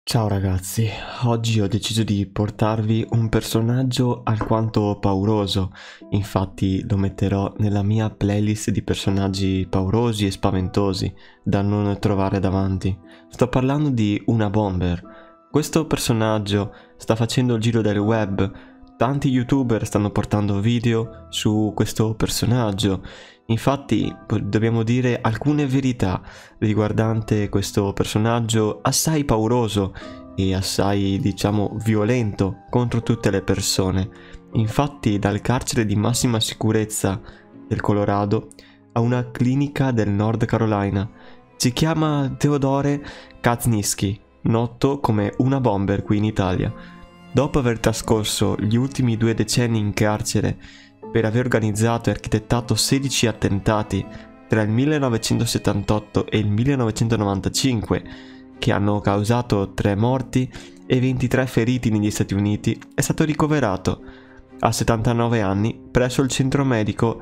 Ciao ragazzi, oggi ho deciso di portarvi un personaggio alquanto pauroso, infatti lo metterò nella mia playlist di personaggi paurosi e spaventosi da non trovare davanti. Sto parlando di Una Bomber. Questo personaggio sta facendo il giro del web, tanti youtuber stanno portando video su questo personaggio. Infatti dobbiamo dire alcune verità riguardante questo personaggio assai pauroso e assai, diciamo, violento contro tutte le persone. Infatti dal carcere di massima sicurezza del Colorado a una clinica del North Carolina. Si chiama Theodore Kaczynski, noto come Una Bomber qui in Italia. Dopo aver trascorso gli ultimi 2 decenni in carcere per aver organizzato e architettato 16 attentati tra il 1978 e il 1995 che hanno causato 3 morti e 23 feriti negli Stati Uniti, è stato ricoverato a 79 anni presso il centro medico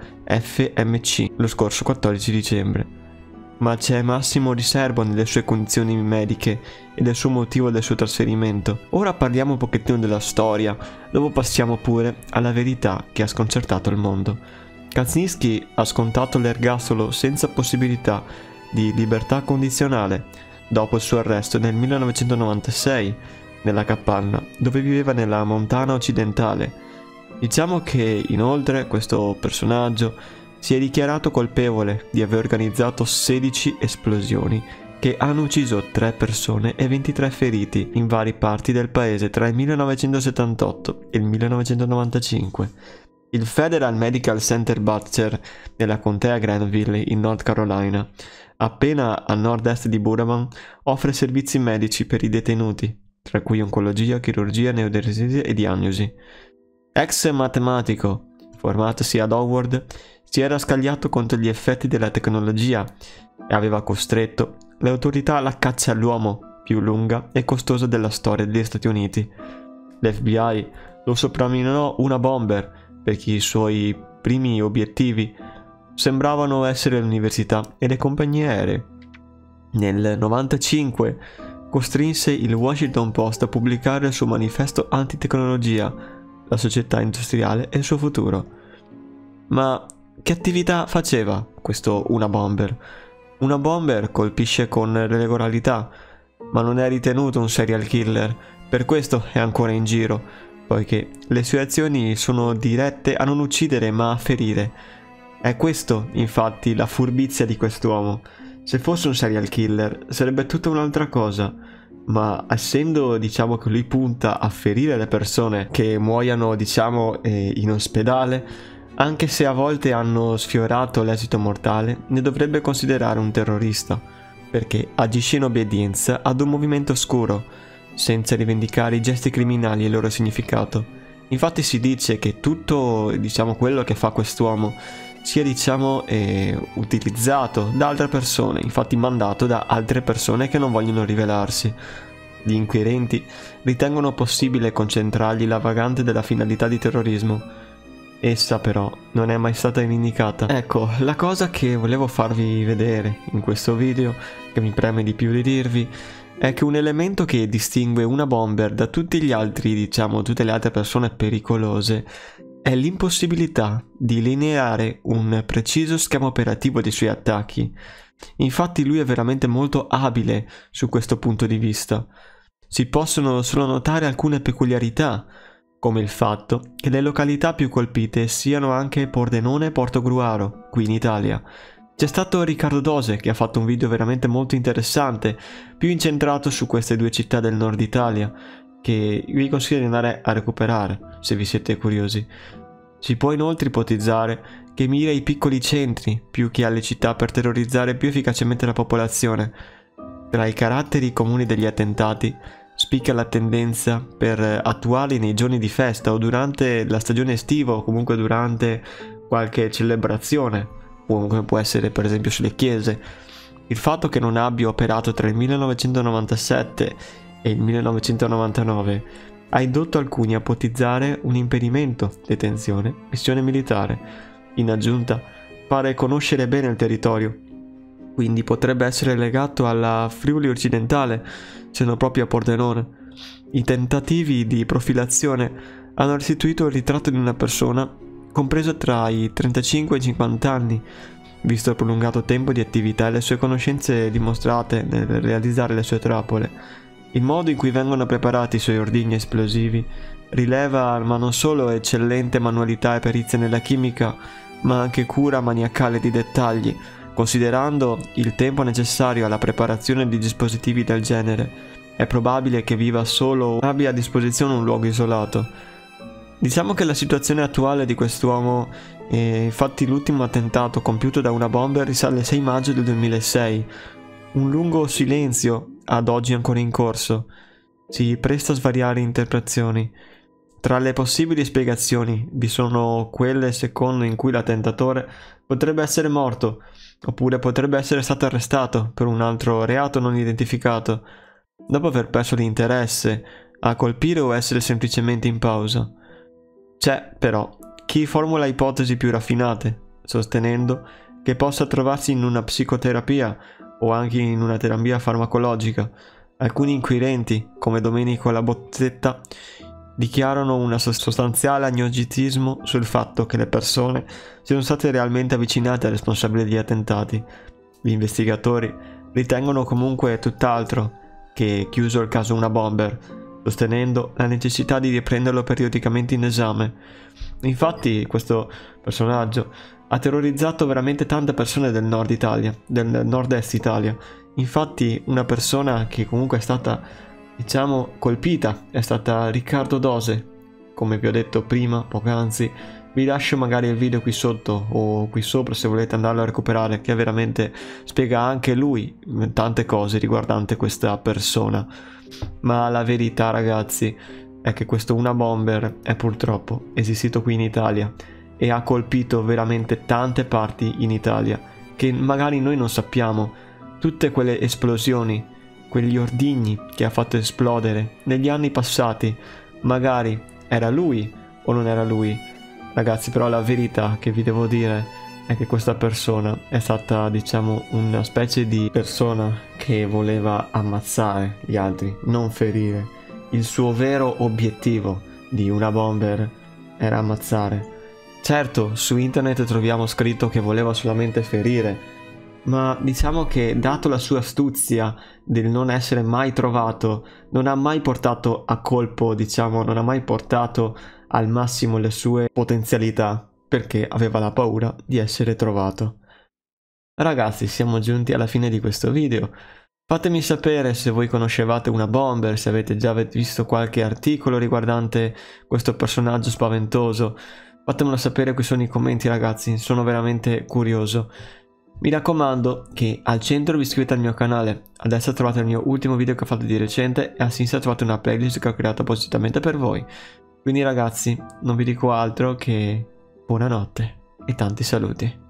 FMC lo scorso 14 dicembre. Ma c'è massimo riservo nelle sue condizioni mediche e del suo motivo del suo trasferimento. Ora parliamo un pochettino della storia, dopo passiamo pure alla verità che ha sconcertato il mondo. Kaczynski ha scontato l'ergastolo senza possibilità di libertà condizionale dopo il suo arresto nel 1996 nella capanna dove viveva nella Montana occidentale. Diciamo che inoltre questo personaggio si è dichiarato colpevole di aver organizzato 16 esplosioni che hanno ucciso 3 persone e 23 feriti in varie parti del paese tra il 1978 e il 1995. Il Federal Medical Center Butler nella contea Granville in North Carolina, appena a nord-est di Burbank, offre servizi medici per i detenuti, tra cui oncologia, chirurgia, neurologia e diagnosi. Ex matematico, formatosi ad Howard, si era scagliato contro gli effetti della tecnologia e aveva costretto le autorità alla caccia all'uomo più lunga e costosa della storia degli Stati Uniti. L'FBI lo soprannominò Una Bomber perché i suoi primi obiettivi sembravano essere l'università e le compagnie aeree. Nel 1995 costrinse il Washington Post a pubblicare il suo manifesto antitecnologia, la società industriale e il suo futuro. Ma che attività faceva questo Una Bomber? Una Bomber colpisce con regolarità, ma non è ritenuto un serial killer, per questo è ancora in giro, poiché le sue azioni sono dirette a non uccidere ma a ferire. È questo, infatti, la furbizia di quest'uomo. Se fosse un serial killer sarebbe tutta un'altra cosa, ma essendo, diciamo, che lui punta a ferire le persone che muoiano, diciamo, in ospedale, anche se a volte hanno sfiorato l'esito mortale, ne dovrebbe considerare un terrorista, perché agisce in obbedienza ad un movimento oscuro, senza rivendicare i gesti criminali e il loro significato. Infatti si dice che tutto, diciamo, quello che fa quest'uomo sia, diciamo, utilizzato da altre persone, infatti mandato da altre persone che non vogliono rivelarsi. Gli inquirenti ritengono possibile concentrargli la vagante della finalità di terrorismo. Essa però non è mai stata indicata. Ecco, la cosa che volevo farvi vedere in questo video, che mi preme di più di dirvi, è che un elemento che distingue Una Bomber da tutti gli altri, diciamo, tutte le altre persone pericolose, è l'impossibilità di lineare un preciso schema operativo dei suoi attacchi. Infatti lui è veramente molto abile su questo punto di vista. Si possono solo notare alcune peculiarità, come il fatto che le località più colpite siano anche Pordenone e Portogruaro, qui in Italia. C'è stato Riccardo Dose che ha fatto un video veramente molto interessante, più incentrato su queste 2 città del nord Italia, che vi consiglio di andare a recuperare se vi siete curiosi. Si può inoltre ipotizzare che mira ai piccoli centri più che alle città per terrorizzare più efficacemente la popolazione. Tra i caratteri comuni degli attentati spicca la tendenza per attuarli nei giorni di festa o durante la stagione estiva o comunque durante qualche celebrazione, come può essere per esempio sulle chiese. Il fatto che non abbia operato tra il 1997 e il 1999 ha indotto alcuni a ipotizzare un impedimento, detenzione, missione militare. In aggiunta, pare conoscere bene il territorio quindi potrebbe essere legato alla Friuli occidentale, se non proprio a Pordenone. I tentativi di profilazione hanno restituito il ritratto di una persona compresa tra i 35 e i 50 anni, visto il prolungato tempo di attività e le sue conoscenze dimostrate nel realizzare le sue trappole. Il modo in cui vengono preparati i suoi ordigni esplosivi rileva ma non solo eccellente manualità e perizia nella chimica, ma anche cura maniacale di dettagli, considerando il tempo necessario alla preparazione di dispositivi del genere. È probabile che viva solo o abbia a disposizione un luogo isolato. Diciamo che la situazione attuale di quest'uomo, infatti l'ultimo attentato compiuto da una bomber risale al 6 maggio del 2006, un lungo silenzio ad oggi ancora in corso, si presta a svariare interpretazioni. Tra le possibili spiegazioni vi sono quelle secondo in cui l'attentatore potrebbe essere morto, oppure potrebbe essere stato arrestato per un altro reato non identificato, dopo aver perso l'interesse a colpire o essere semplicemente in pausa. C'è, però, chi formula ipotesi più raffinate, sostenendo che possa trovarsi in una psicoterapia o anche in una terapia farmacologica. Alcuni inquirenti, come Domenico Labozzetta, dichiarano un sostanziale agnosticismo sul fatto che le persone siano state realmente avvicinate al responsabile degli attentati. Gli investigatori ritengono comunque tutt'altro che chiuso il caso una bomber, sostenendo la necessità di riprenderlo periodicamente in esame. Infatti questo personaggio ha terrorizzato veramente tante persone del nord Italia, del nord-est Italia. Infatti una persona che comunque è stata, diciamo, colpita è stata Riccardo Dose, come vi ho detto prima, poc'anzi. Vi lascio magari il video qui sotto o qui sopra se volete andarlo a recuperare, che veramente spiega anche lui tante cose riguardanti questa persona. Ma la verità, ragazzi, è che questo una bomber è purtroppo esistito qui in Italia e ha colpito veramente tante parti in Italia che magari noi non sappiamo. Tutte quelle esplosioni, quegli ordigni che ha fatto esplodere negli anni passati, magari era lui o non era lui. Ragazzi, però la verità che vi devo dire è che questa persona è stata, diciamo, una specie di persona che voleva ammazzare gli altri, non ferire. Il suo vero obiettivo di una bomber era ammazzare. Certo, su internet troviamo scritto che voleva solamente ferire, ma diciamo che, dato la sua astuzia del non essere mai trovato, non ha mai portato a colpo, diciamo, non ha mai portato al massimo le sue potenzialità, perché aveva la paura di essere trovato. Ragazzi, siamo giunti alla fine di questo video. Fatemi sapere se voi conoscevate una bomber, se avete già visto qualche articolo riguardante questo personaggio spaventoso. Fatemelo sapere qui sotto nei commenti, ragazzi, sono veramente curioso. Mi raccomando che al centro vi iscrivete al mio canale, a destra trovate il mio ultimo video che ho fatto di recente e a sinistra trovate una playlist che ho creato appositamente per voi. Quindi ragazzi, non vi dico altro che buonanotte e tanti saluti.